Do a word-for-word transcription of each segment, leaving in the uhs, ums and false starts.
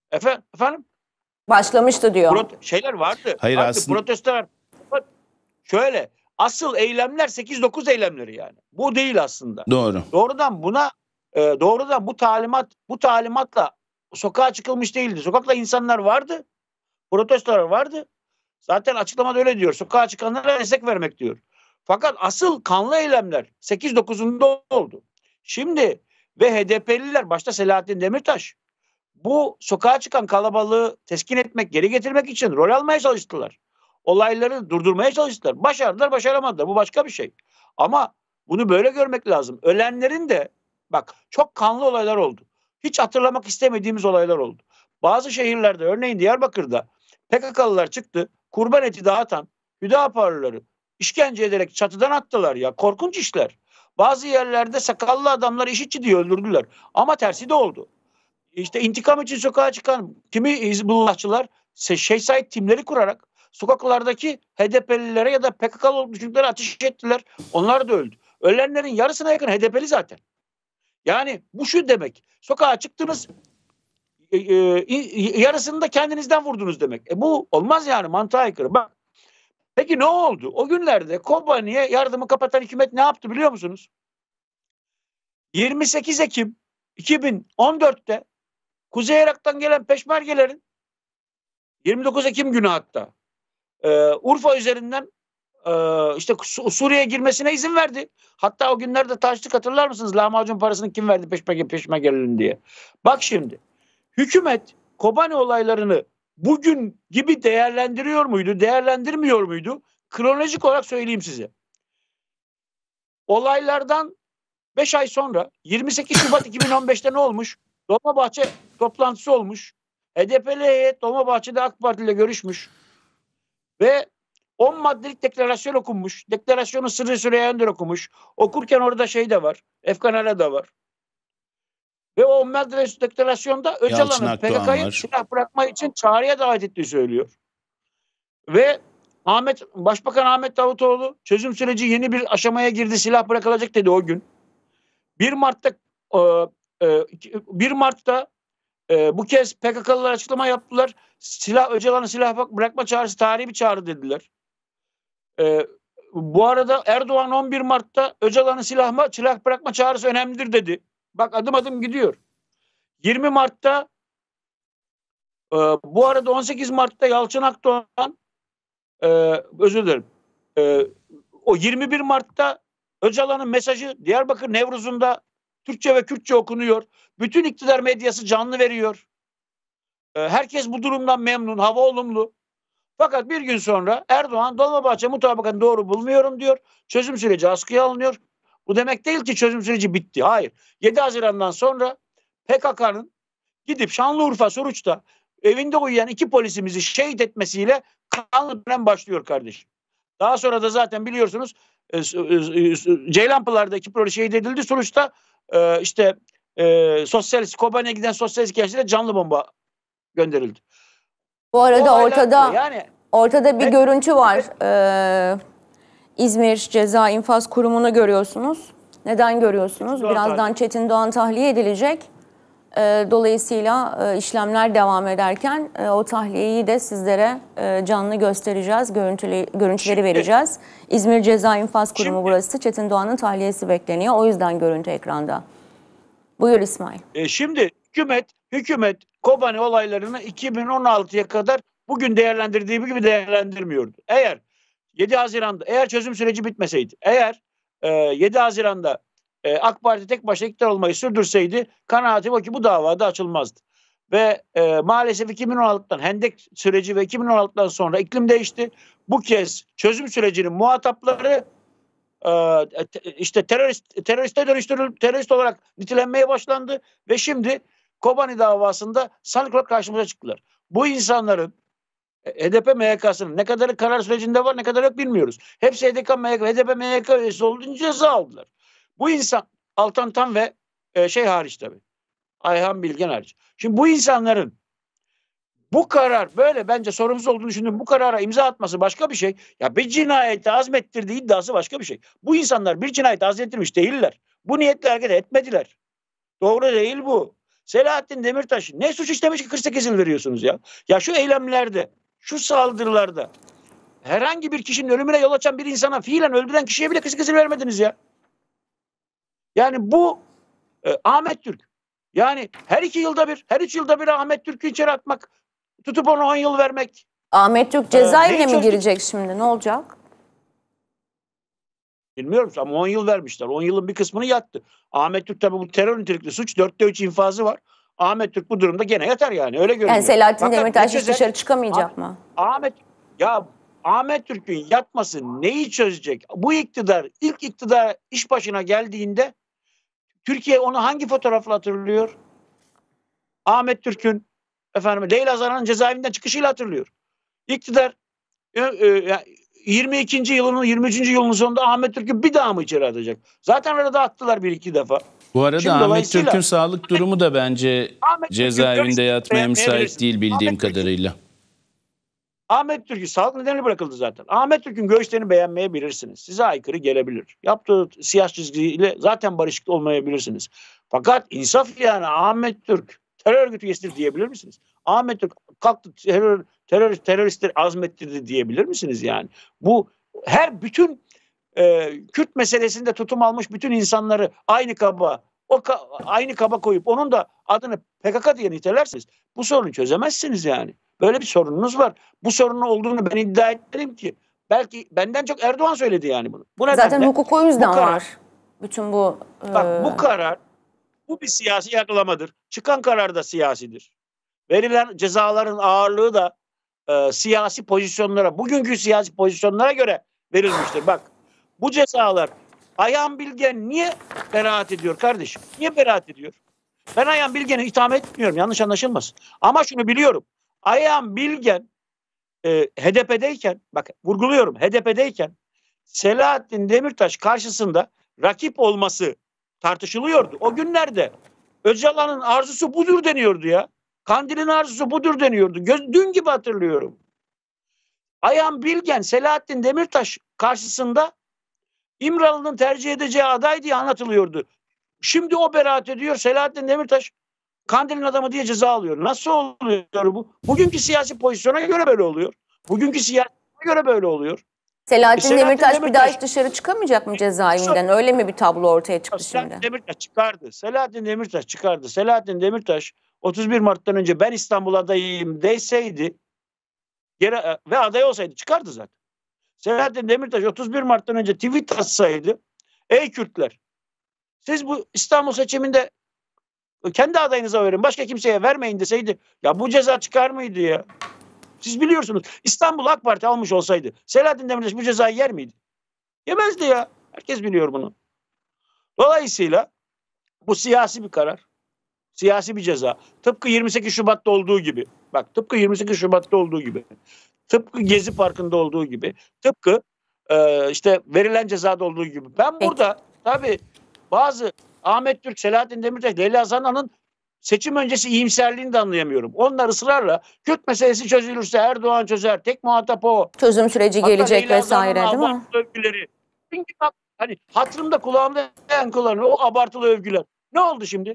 Efendim? efendim? Başlamıştı diyor. Prot şeyler vardı. Hayır vardı, aslında. Protestolar. Şöyle, asıl eylemler sekiz dokuz eylemleri yani. Bu değil aslında. Doğru. Doğrudan buna e, doğrudan bu talimat bu talimatla sokağa çıkılmış değildi. Sokakta insanlar vardı. Protestolar vardı. Zaten açıklamada öyle diyor. Sokağa çıkanlara destek vermek diyor. Fakat asıl kanlı eylemler sekiz dokuzunda oldu. Şimdi ve H D P'liler başta Selahattin Demirtaş bu sokağa çıkan kalabalığı teskin etmek, geri getirmek için rol almaya çalıştılar. Olayları durdurmaya çalıştılar. Başardılar, başaramadılar. Bu başka bir şey. Ama bunu böyle görmek lazım. Ölenlerin de bak çok kanlı olaylar oldu. Hiç hatırlamak istemediğimiz olaylar oldu. Bazı şehirlerde örneğin Diyarbakır'da P K K'lılar çıktı. Kurban eti dağıtan Hüdaparlıları işkence ederek çatıdan attılar ya. Korkunç işler. Bazı yerlerde sakallı adamlar IŞİD'ci diye öldürdüler. Ama tersi de oldu. İşte intikam için sokağa çıkan kimi Hizbullahçılar Şeyh Said timleri kurarak sokaklardaki H D P'lilere ya da P K K'lı düşüncelere ateş ettiler. Onlar da öldü. Ölenlerin yarısına yakın H D P'li zaten. Yani bu şu demek. Sokağa çıktınız e, e, yarısını da kendinizden vurdunuz demek. E bu olmaz yani, mantığa aykırı. Bak. Peki ne oldu? O günlerde Kobani'ye yardımı kapatan hükümet ne yaptı biliyor musunuz? yirmi sekiz Ekim iki bin on dörtte Kuzey Irak'tan gelen peşmergelerin yirmi dokuz Ekim günü hatta e, Urfa üzerinden e, işte Suriye'ye girmesine izin verdi. Hatta o günlerde taştık, hatırlar mısınız? Lahmacun parasını kim verdi peşmerge peşmergelerin diye. Bak şimdi hükümet Kobani olaylarını bugün gibi değerlendiriyor muydu, değerlendirmiyor muydu? Kronolojik olarak söyleyeyim size. Olaylardan beş ay sonra yirmi sekiz Şubat iki bin on beşte ne olmuş? Dolmabahçe toplantısı olmuş. H D P'li heyet Dolmabahçe'de AK Parti ile görüşmüş. Ve on maddelik deklarasyon okunmuş. Deklarasyonu Sırrı Süreyya Önder okumuş. Okurken orada şey de var. Efkan Ala da var. Ve o on maddelik deklarasyonda Öcalan'ın P K K'yı silah bırakma için çağrıya davet ettiği söylüyor. Ve Ahmet Başbakan Ahmet Davutoğlu çözüm süreci yeni bir aşamaya girdi. Silah bırakılacak dedi o gün. bir Mart'ta bir Mart'ta bu kez P K K'lılar açıklama yaptılar. Silah Öcalan'ın silah bırakma çağrısı tarihi bir çağrı dediler. Bu arada Erdoğan on bir Mart'ta Öcalan'ın silah, silah bırakma çağrısı önemlidir dedi. Bak adım adım gidiyor. yirmi Mart'ta bu arada on sekiz Mart'ta Yalçın Akdoğan özür dilerim. O yirmi bir Mart'ta Öcalan'ın mesajı Diyarbakır Nevruz'unda Türkçe ve Kürtçe okunuyor. Bütün iktidar medyası canlı veriyor. Herkes bu durumdan memnun, hava olumlu. Fakat bir gün sonra Erdoğan Dolmabahçe mutabakatını doğru bulmuyorum diyor. Çözüm süreci askıya alınıyor. Bu demek değil ki çözüm süreci bitti. Hayır. yedi Haziran'dan sonra P K K'nın gidip Şanlıurfa Suruç'ta evinde uyuyan iki polisimizi şehit etmesiyle kanlı dönem başlıyor kardeşim. Daha sonra da zaten biliyorsunuz Ceylanpınar'da iki polis şehit edildi. Suruç'ta işte sosyalist Kobani'ye giden sosyalist gençlere canlı bomba gönderildi. Bu arada ortada yani, ortada bir evet, görüntü var. Evet. Ee, İzmir Ceza İnfaz Kurumu'nu görüyorsunuz. Neden görüyorsunuz? Doğan Birazdan tahliye. Çetin Doğan tahliye edilecek. Ee, dolayısıyla e, işlemler devam ederken e, o tahliyeyi de sizlere e, canlı göstereceğiz. Görüntülü, görüntüleri şimdi, vereceğiz. İzmir Ceza İnfaz Kurumu şimdi, burası. Çetin Doğan'ın tahliyesi bekleniyor. O yüzden görüntü ekranda. Buyur İsmail. E, şimdi hükümet, hükümet Kobani olaylarını iki bin on altıya kadar bugün değerlendirdiği gibi değerlendirmiyordu. Eğer yedi Haziran'da, eğer çözüm süreci bitmeseydi, eğer e, yedi Haziran'da e, AK Parti tek başına iktidar olmayı sürdürseydi, kanaatim o ki bu davada açılmazdı. Ve e, maalesef iki bin on altıdan Hendek süreci ve iki bin on altıdan sonra iklim değişti. Bu kez çözüm sürecinin muhatapları e, işte terörist teröriste dönüştürülüp terörist olarak nitelenmeye başlandı ve şimdi Kobani davasında sanık olarak karşımıza çıktılar. Bu insanların H D P M Y K'sının ne kadarı karar sürecinde var, ne kadar yok bilmiyoruz. Hepsi H D P M Y K, H D P M Y K üyesi olduğunca ceza aldılar. Bu insan Altan Tan ve e, şey hariç tabii. Ayhan Bilgen hariç. Şimdi bu insanların bu karar böyle bence sorumsuz olduğunu düşündüğüm bu karara imza atması başka bir şey. Ya bir cinayeti azmettirdiği iddiası başka bir şey. Bu insanlar bir cinayeti azmettirmiş değiller. Bu niyetle hareket etmediler. Doğru değil bu. Selahattin Demirtaş ne suç işlemiş ki kırk sekiz yıl veriyorsunuz ya? Ya şu eylemlerde, şu saldırılarda herhangi bir kişinin ölümüne yol açan bir insana, fiilen öldüren kişiye bile kırk sekiz yıl vermediniz ya. Yani bu e, Ahmet Türk. Yani her iki yılda bir, her üç yılda bir Ahmet Türk'ü içeri atmak, tutup ona on yıl vermek. Ahmet Türk cezaevine ee, mi girecek şimdi? Ne olacak? Bilmiyorum ama on yıl vermişler. on yılın bir kısmını yattı. Ahmet Türk tabii bu terör nitelikli suç. dörtte üç infazı var. Ahmet Türk bu durumda gene yatar yani. Öyle görünüyor. Yani Selahattin Demirtaş hiç dışarı çıkamayacak mı? Ahmet ya Ahmet Türk'ün yatması neyi çözecek? Bu iktidar, ilk iktidar iş başına geldiğinde Türkiye onu hangi fotoğrafla hatırlıyor? Ahmet Türk'ün efendim Leyla Zana'nın cezaevinden çıkışıyla hatırlıyor. İktidar e, e, yirmi ikinci yılının yirmi üçüncü yılının sonunda Ahmet Türk'ü bir daha mı içeri atacak? Zaten arada attılar bir iki defa. Bu arada Şimdi Ahmet Türk'ün sağlık durumu da bence Ahmet cezaevinde yatmaya müsait değil bildiğim Ahmet kadarıyla. Ahmet Türk'ü sağlık nedeniyle bırakıldı zaten. Ahmet Türk'ün görüşlerini beğenmeyebilirsiniz. Size aykırı gelebilir. Yaptığı siyasi çizgiyle zaten barışıklı olmayabilirsiniz. Fakat insaf yani Ahmet Türk terör örgütü üyesidir diyebilir misiniz? Ahmet Türk kalktı terör, terör, teröristleri azmettirdi diyebilir misiniz yani? Bu her bütün e, Kürt meselesinde tutum almış bütün insanları aynı kaba o ka, aynı kaba koyup onun da adını P K K diye nitelersiniz. Bu sorunu çözemezsiniz yani. Böyle bir sorununuz var. Bu sorunun olduğunu ben iddia etmedim ki. Belki benden çok Erdoğan söyledi yani bunu. Bu Zaten hukuk o yüzden karar, var. Bütün bu... Bak e... bu karar, bu bir siyasi yargılamadır. Çıkan karar da siyasidir. Verilen cezaların ağırlığı da e, siyasi pozisyonlara, bugünkü siyasi pozisyonlara göre verilmiştir. Bak bu cezalar Ayhan Bilgen niye beraat ediyor kardeşim? Niye beraat ediyor? Ben Ayhan Bilgen'i itham etmiyorum. Yanlış anlaşılmasın. Ama şunu biliyorum. Ayhan Bilgen e, H D P'deyken, bak vurguluyorum H D P'deyken Selahattin Demirtaş karşısında rakip olması tartışılıyordu. O günlerde Öcalan'ın arzusu budur deniyordu ya. Kandil'in arzusu budur deniyordu. Göz, dün gibi hatırlıyorum. Ayhan Bilgen Selahattin Demirtaş karşısında İmralı'nın tercih edeceği aday diye anlatılıyordu. Şimdi o beraat ediyor. Selahattin Demirtaş Kandil'in adamı diye ceza alıyor. Nasıl oluyor bu? Bugünkü siyasi pozisyona göre böyle oluyor. Bugünkü siyasi göre böyle oluyor. Selahattin, e, Selahattin Demirtaş, Demirtaş bir daha hiç dışarı çıkamayacak mı cezaevinden? Öyle mi bir tablo ortaya çıktı Selahattin şimdi? Demirtaş çıkardı. Selahattin Demirtaş çıkardı. Selahattin Demirtaş otuz bir Mart'tan önce ben İstanbul adayıyım deseydi geri, ve aday olsaydı çıkardı zaten. Selahattin Demirtaş otuz bir Mart'tan önce tweet atsaydı, ey Kürtler siz bu İstanbul seçiminde kendi adayınıza verin, başka kimseye vermeyin deseydi ya bu ceza çıkar mıydı ya? Siz biliyorsunuz İstanbul AK Parti almış olsaydı Selahattin Demirtaş bu cezayı yer miydi? Yemezdi ya. Herkes biliyor bunu. Dolayısıyla bu siyasi bir karar. Siyasi bir ceza. Tıpkı yirmi sekiz Şubat'ta olduğu gibi. Bak tıpkı yirmi sekiz Şubat'ta olduğu gibi. Tıpkı Gezi Parkı'nda olduğu gibi. Tıpkı e, işte verilen cezada olduğu gibi. Ben burada tabii bazı Ahmet Türk, Selahattin Demirtaş, Leyla Zana'nın seçim öncesi iyimserliğini de anlayamıyorum. Onlar ısrarla Kürt meselesi çözülürse Erdoğan çözer, tek muhatap o. Çözüm süreci hatta gelecek Leyla vesaire değil mi? Övgüleri. Çünkü bak, hani hatırımda kulağımda yankılanıyor o abartılı övgüler. Ne oldu şimdi?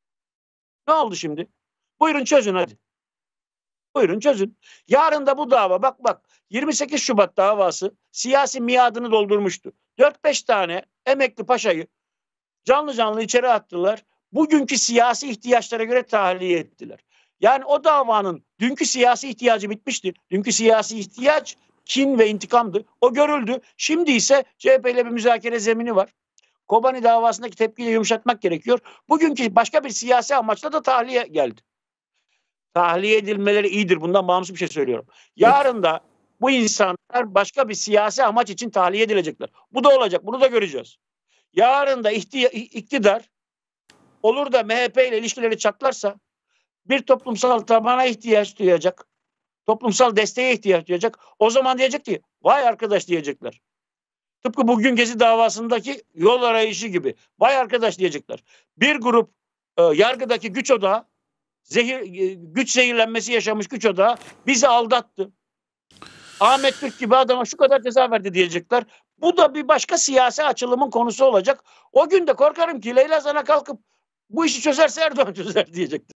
Ne oldu şimdi? Buyurun çözün hadi. Buyurun çözün. Yarın da bu dava bak bak yirmi sekiz Şubat davası siyasi miadını doldurmuştu. dört beş tane emekli paşayı canlı canlı içeri attılar. Bugünkü siyasi ihtiyaçlara göre tahliye ettiler. Yani o davanın dünkü siyasi ihtiyacı bitmişti. Dünkü siyasi ihtiyaç kin ve intikamdı. O görüldü. Şimdi ise C H P ile bir müzakere zemini var. Kobani davasındaki tepkiyi yumuşatmak gerekiyor. Bugünkü başka bir siyasi amaçla da tahliye geldi. Tahliye edilmeleri iyidir. Bundan bağımsız bir şey söylüyorum. Yarın da bu insanlar başka bir siyasi amaç için tahliye edilecekler. Bu da olacak. Bunu da göreceğiz. Yarın da iktidar olur da M H P ile ilişkileri çatlarsa bir toplumsal tabana ihtiyaç duyacak. Toplumsal desteğe ihtiyaç duyacak. O zaman diyecek ki vay arkadaş diyecekler. Tıpkı bugün Gezi davasındaki yol arayışı gibi. Vay arkadaş diyecekler. Bir grup e, yargıdaki güç odağı zehir, e, güç zehirlenmesi yaşamış güç odağı bizi aldattı. Ahmet Türk gibi adama şu kadar ceza verdi diyecekler. Bu da bir başka siyasi açılımın konusu olacak. O gün de korkarım ki Leyla Zana kalkıp bu işi çözerse Erdoğan çözer diyecektim.